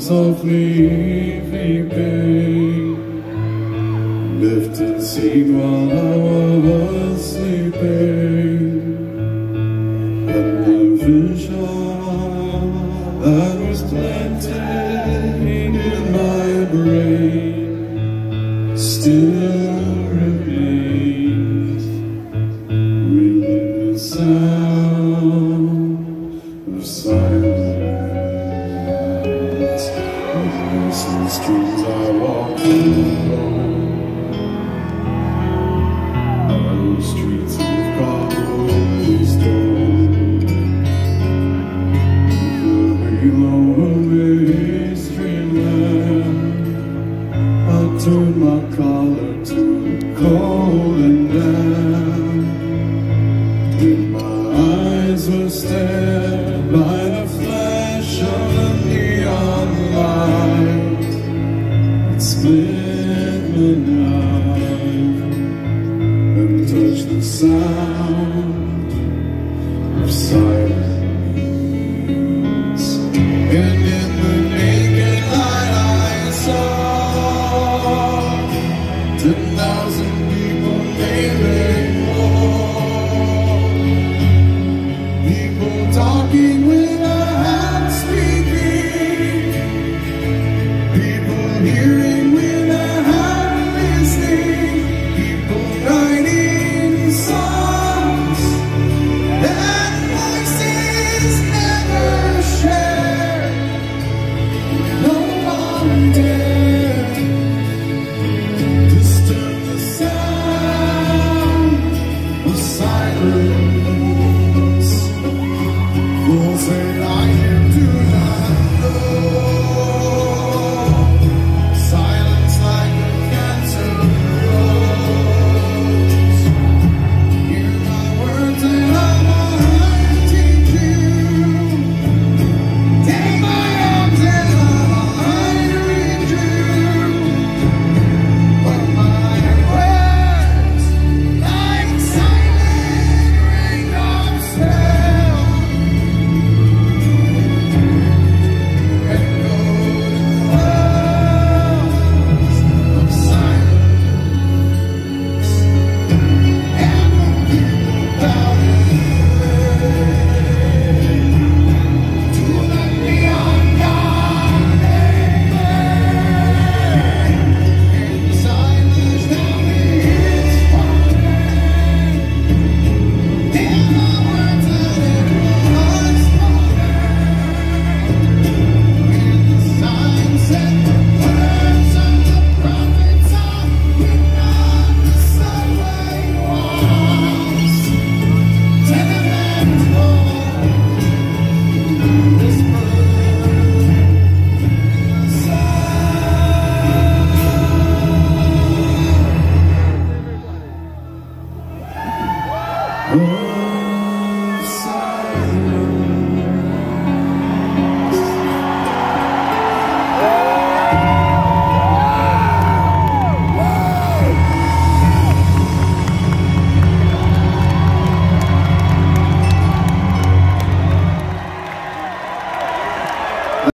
softly weeping, lifted seed while I was sleeping, and the vision that was planted in my brain still remains within the sound of silence. In the streets I walk alone, narrow streets of cobblestone, the halo of mainstream land. I turn my collar to the cold and damp, and my eyes were stared by the flash of the neon light. Split the knife and touch the sound of silence. And in the naked light I saw 10,000 people, maybe more. People talking without speaking, people hearing silence.